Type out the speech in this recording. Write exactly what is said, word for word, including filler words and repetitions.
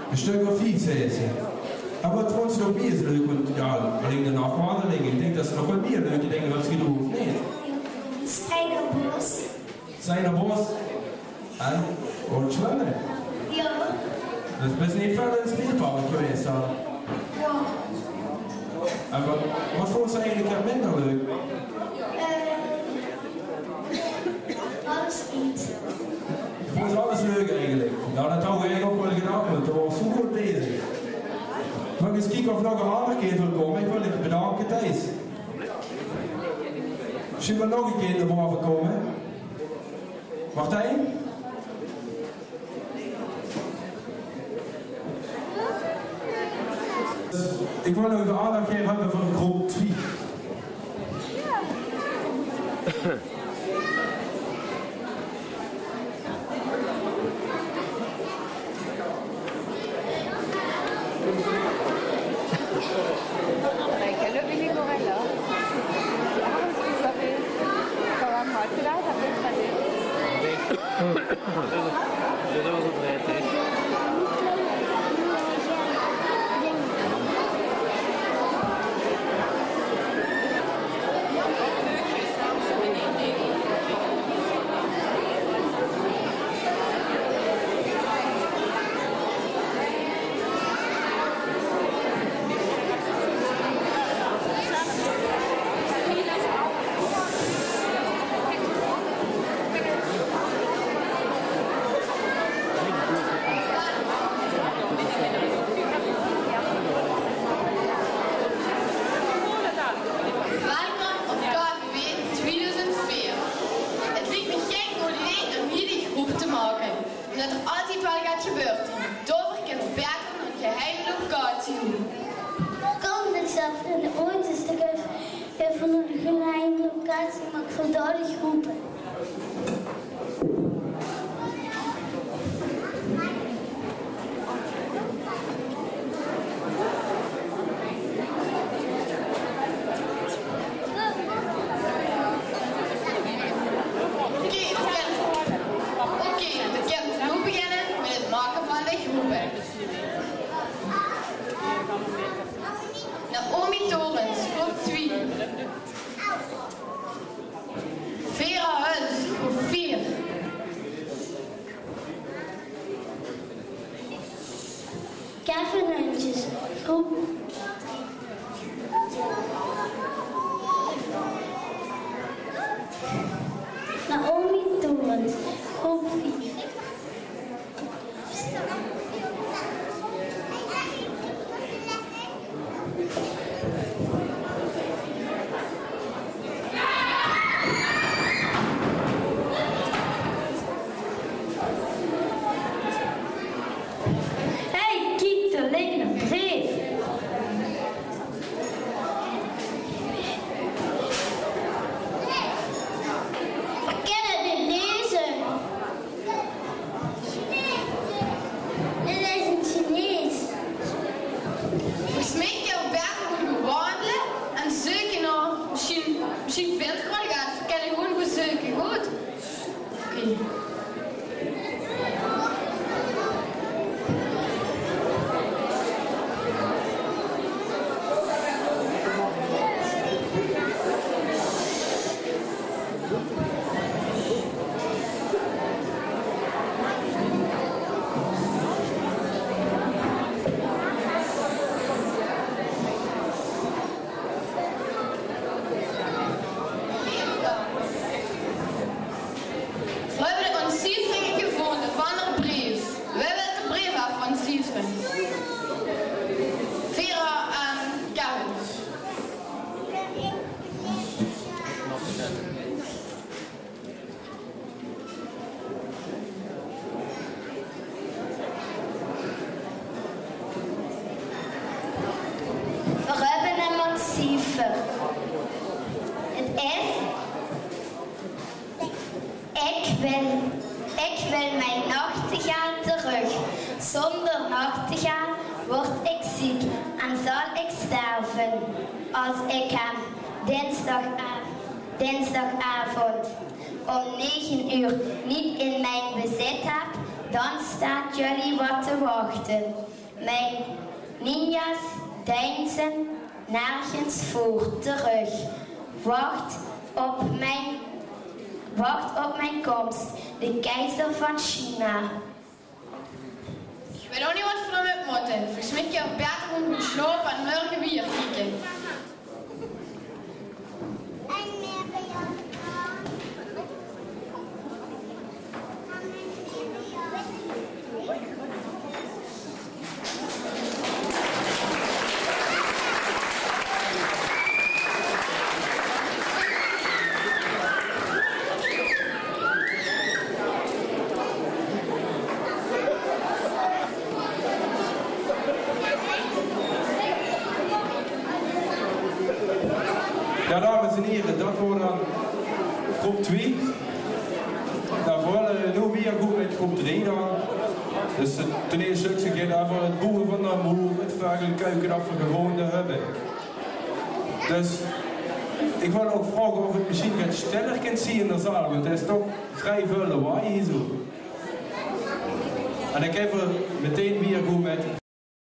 Een stuk of vier, zei ze. En wat vond ze nog meer zo leuk? Want ja, alleen de nachtwandeling. Ik denk dat ze nog wat meer leuke dingen wat ze doen of niet. Steinerbos. Steinerbos. En? Wordt zwemmen? Ja. Dus best niet verder in het speelpark geweest dan? Ja. En wat, wat vond ze eigenlijk er minder leuk? Uh, alles niet. Vond ze alles leuk eigenlijk? Nou, dat hadden we eigenlijk ook wel gedaan, want we waren zo goed bezig. Mag ik eens kijken of nog een andere keer wil komen? Ik wil je bedanken, Thijs. Misschien wel nog een keer naar boven komen. Martijn? Dus ik wil nog de aandacht even hebben voor groep twee. Quelle Billy Morella. Die Arme, vous savez, quand même heute da, da bin ich bei dir. Dat was het rijdt, hè. Dat er altijd wel gaat gebeuren. Dover kan beter een geheime locatie doen. Kan het zelf in de ooit is er van een geheime locatie, maar ik wil dadelijk roepen. Naomi Torens, groep twee. Vera Huls, groep vier. Kevin Huntjes, groep Naomi Torens, groep vier. Misschien vindt je wel gaat, we kennen gewoon goed zoeken, goed? Oké. Vera en Kevin. We hebben een massiever. Het is... Ik wil... Ik wil mijn nachtegaal terug. Zonder nachtegaal word ik ziek en zal ik sterven. Als ik hem dinsdagavond, dinsdagavond om negen uur niet in mijn bezit heb, dan staat jullie wat te wachten. Mijn ninja's deinzen nergens voor terug. Wacht op mijn, wacht op mijn komst, de keizer van China. Ik weet ook niet wat voor hem moeten. Volgens mij kan beter om goed slapen en morgen weer kijken. Ja, dames en heren, dat wordt dan groep twee. Dan worden we nu weer goed met groep drie dan. Dus het toneelstukje gaat over het boeren van de moer, het vragelkuiken dat we gewoon hebben. Dus ik wil ook vragen of het misschien wat stiller kunt zien in de zaal, want het is toch vrij veel lawaai hier zo. En ik heb er meteen weer goed met